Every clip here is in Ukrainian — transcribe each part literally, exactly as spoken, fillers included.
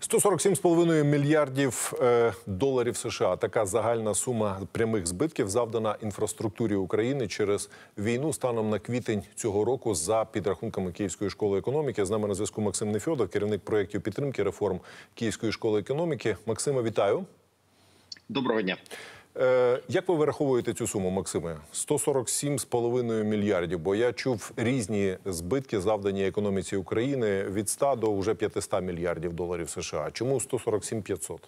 сто сорок сім з половиною мільярдів е, доларів США. Така загальна сума прямих збитків завдана інфраструктурі України через війну станом на квітень цього року за підрахунками Київської школи економіки. З нами на зв'язку Максим Нефьодов, керівник проєктів підтримки реформ Київської школи економіки. Максиме, вітаю. Доброго дня. Як ви вираховуєте цю суму, Максиме? сто сорок сім з половиною мільярдів, бо я чув різні збитки, завдані економіці України, від ста до вже п'ятисот мільярдів доларів США. Чому сто сорок сім п'ятсот?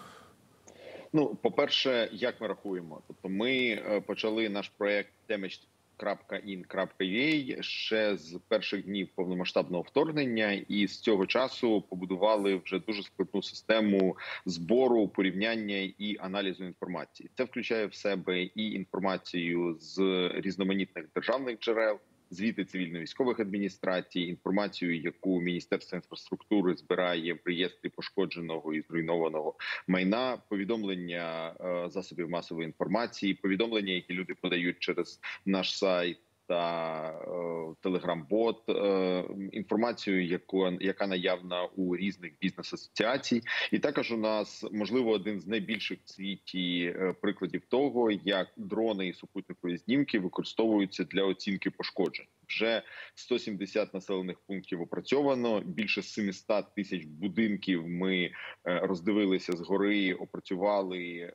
Ну, по-перше, як ми рахуємо? Тобто ми почали наш проєкт damaged крапка ін крапка ю а ще з перших днів повномасштабного вторгнення, і з цього часу побудували вже дуже складну систему збору, порівняння і аналізу інформації. Це включає в себе і інформацію з різноманітних державних джерел, звіти цивільно-військових адміністрацій, інформацію, яку Міністерство інфраструктури збирає в реєстрі пошкодженого і зруйнованого майна, повідомлення е, засобів масової інформації, повідомлення, які люди подають через наш сайт та е, телеграм-бот, е, інформацію, яку, яка наявна у різних бізнес-асоціацій. І також у нас, можливо, один з найбільших в світі е, прикладів того, як дрони і супутникові знімки використовуються для оцінки пошкоджень. Вже сто сімдесят населених пунктів опрацьовано, більше семисот тисяч будинків ми роздивилися згори, опрацювали,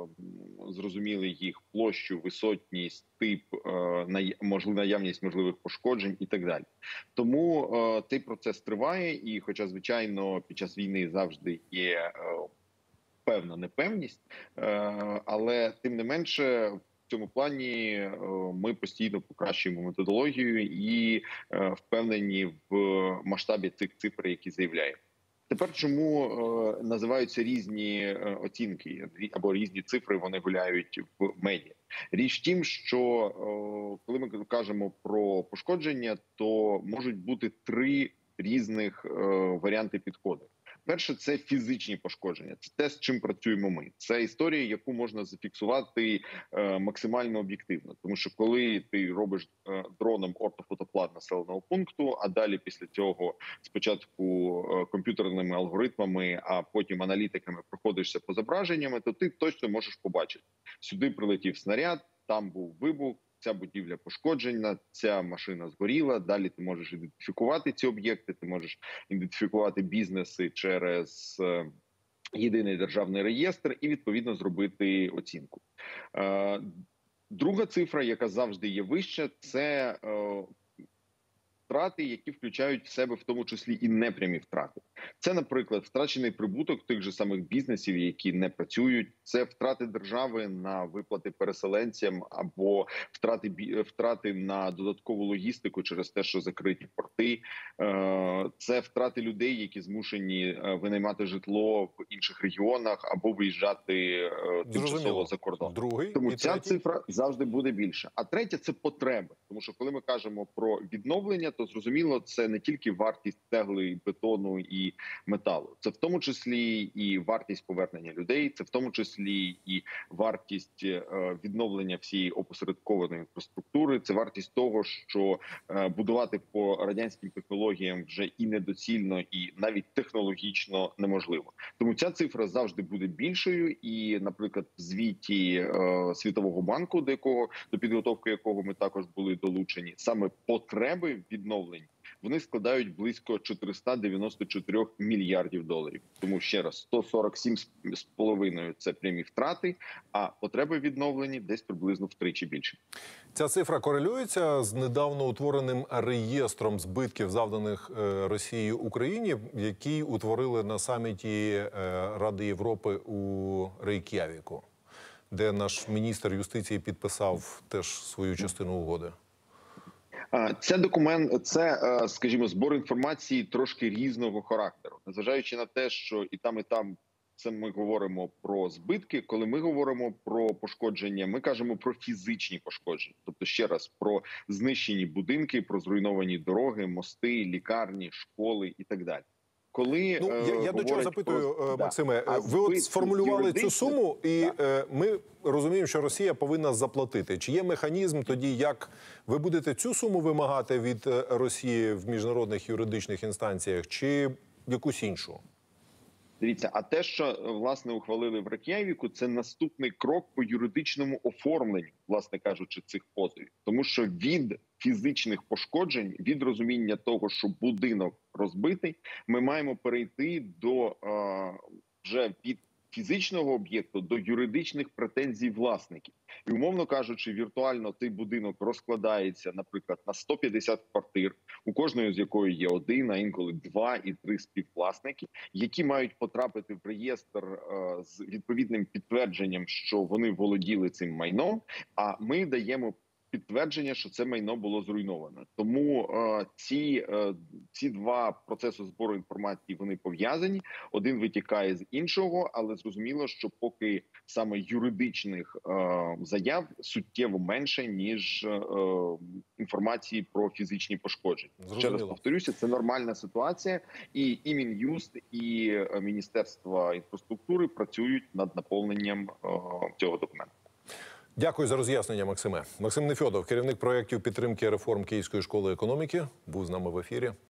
зрозуміли їх площу, висотність, тип, наявність можливих пошкоджень і так далі. Тому цей процес триває, і хоча, звичайно, під час війни завжди є певна непевність, але тим не менше в цьому плані ми постійно покращуємо методологію і впевнені в масштабі цих цифр, які заявляємо. Тепер чому називаються різні оцінки або різні цифри, вони гуляють в медіа? Річ в тім, що коли ми кажемо про пошкодження, то можуть бути три різних варіанти підходу. Перше – це фізичні пошкодження. Це те, з чим працюємо ми. Це історія, яку можна зафіксувати е, максимально об'єктивно. Тому що коли ти робиш е, дроном ортофотоплат населеного пункту, а далі після цього спочатку е, комп'ютерними алгоритмами, а потім аналітиками проходишся по зображеннями, то ти точно можеш побачити. Сюди прилетів снаряд, там був вибух, ця будівля пошкоджена, ця машина згоріла. Далі ти можеш ідентифікувати ці об'єкти, ти можеш ідентифікувати бізнеси через е, єдиний державний реєстр і, відповідно, зробити оцінку. Е, друга цифра, яка завжди є вища, це е, втрати, які включають в себе в тому числі і непрямі втрати. Це, наприклад, втрачений прибуток тих же самих бізнесів, які не працюють. Це втрати держави на виплати переселенцям або втрати втрати на додаткову логістику через те, що закриті порти. Це втрати людей, які змушені винаймати житло в інших регіонах або виїжджати тимчасово за кордон. Другий, Тому ця третій? цифра завжди буде більша. А третя – це потреби. Тому що коли ми кажемо про відновлення, то зрозуміло, це не тільки вартість цегли, бетону і металу. Це в тому числі і вартість повернення людей, це в тому числі і вартість відновлення всієї опосередкованої інфраструктури, це вартість того, що будувати по радянським технологіям вже і недоцільно, і навіть технологічно неможливо. Тому ця цифра завжди буде більшою, і, наприклад, в звіті Світового банку, до якого до підготовки якого ми також були долучені, саме потреби відновлень вони складають близько чотириста дев'яносто чотири мільярдів доларів. Тому, ще раз, сто сорок сім з половиною – це прямі втрати, а потреби відновлені десь приблизно втричі більше. Ця цифра корелюється з недавно утвореним реєстром збитків, завданих Росією Україні, який утворили на саміті Ради Європи у Рейк'явіку, де наш міністр юстиції підписав теж свою частину угоди. Це документ, це, скажімо, збор інформації трошки різного характеру. Незважаючи на те, що і там, і там це ми говоримо про збитки, коли ми говоримо про пошкодження, ми кажемо про фізичні пошкодження. Тобто, ще раз, про знищені будинки, про зруйновані дороги, мости, лікарні, школи і так далі. Коли, ну, я, я до чого запитую, про... Максиме, да. ви от сформулювали юридично... цю суму, і да. ми розуміємо, що Росія повинна заплатити. Чи є механізм тоді, як ви будете цю суму вимагати від Росії в міжнародних юридичних інстанціях, чи якусь іншу? Дивіться, а те, що власне ухвалили в Рейк'явіку, це наступний крок по юридичному оформленню, власне кажучи, цих позовів, тому що від фізичних пошкоджень, від розуміння того, що будинок розбитий, ми маємо перейти до е, вже від фізичного об'єкту до юридичних претензій власників. І, умовно кажучи, віртуально цей будинок розкладається, наприклад, на сто п'ятдесят квартир, у кожної з якої є один, а інколи два і три співвласники, які мають потрапити в реєстр е, з відповідним підтвердженням, що вони володіли цим майном, а ми даємо підтвердження, що це майно було зруйновано. Тому е, ці, е, ці два процеси збору інформації, вони пов'язані. Один витікає з іншого, але зрозуміло, що поки саме юридичних е, заяв суттєво менше, ніж е, інформації про фізичні пошкодження. Зрозуміло. Ще раз повторюся, це нормальна ситуація. І, і Мін'юст, і е, Міністерство інфраструктури працюють над наповненням е, цього документу. Дякую за роз'яснення, Максиме. Максим Нефьодов, керівник проєктів підтримки реформ Київської школи економіки, був з нами в ефірі.